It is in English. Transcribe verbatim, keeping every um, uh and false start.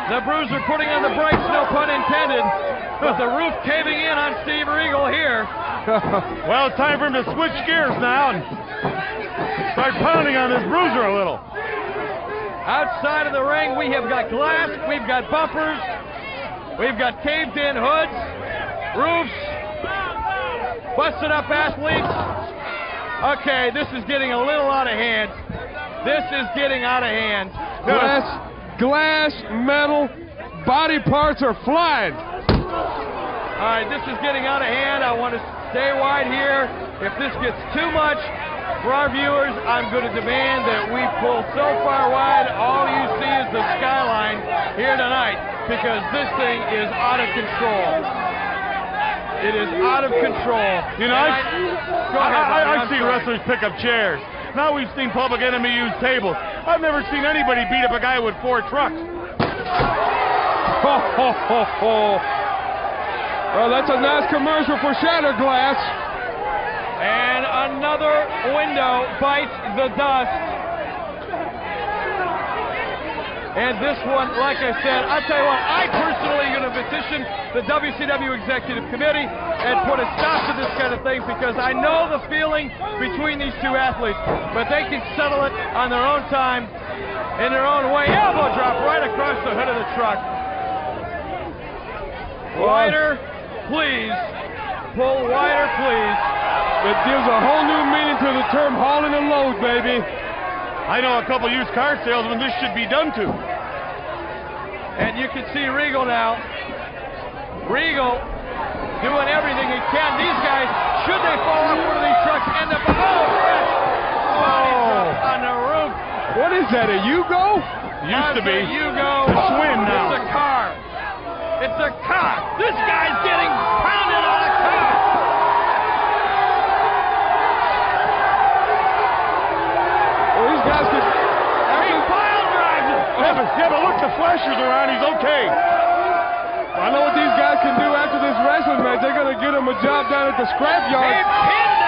The Bruiser putting on the brakes, no pun intended, but the roof caving in on Steve Regal here. Well, it's time for him to switch gears now and start pounding on this Bruiser a little. Outside of the ring, we have got glass, we've got bumpers, we've got caved-in hoods, roofs, busted up athletes. Okay, this is getting a little out of hand. This is getting out of hand. Glass, glass, metal, body parts are flying. All right, this is getting out of hand. I want to stay wide here. If this gets too much for our viewers, I'm going to demand that we pull so far wide, all you see is the skyline here tonight, because this thing is out of control. It is out of control. You know, I, I, go ahead, I, I, I've seen sorry. wrestlers pick up chairs. Now we've seen Public Enemy use tables. I've never seen anybody beat up a guy with four trucks. Ho, ho, ho, ho. Well, that's a nice commercial for Shatter Glass. And another window bites the dust. And this one, like I said, I'll tell you what, I personally am going to petition the W C W Executive Committee and put a stop to this kind of thing, because I know the feeling between these two athletes, but they can settle it on their own time, in their own way. Elbow drop right across the hood of the truck. Wider, please. Pull wider, please. It gives a whole new meaning to the term hauling a load, baby. I know a couple used car salesmen this should be done to. And you can see Regal now. Regal doing everything he can. These guys, should they fall off one of these trucks, end up, oh, Chris, body drop on the roof. What is that, a Yugo? Used to be. That's a Yugo. It's a Schwinn now. It's a car. It's a car. This guy's getting pounded on a car. These guys could. He pile drives it. Yeah, but, yeah, but look, the flashers are on. He's okay. I know what these guys can do after this wrestling match. They're going to get him a job down at the scrapyard. He pinned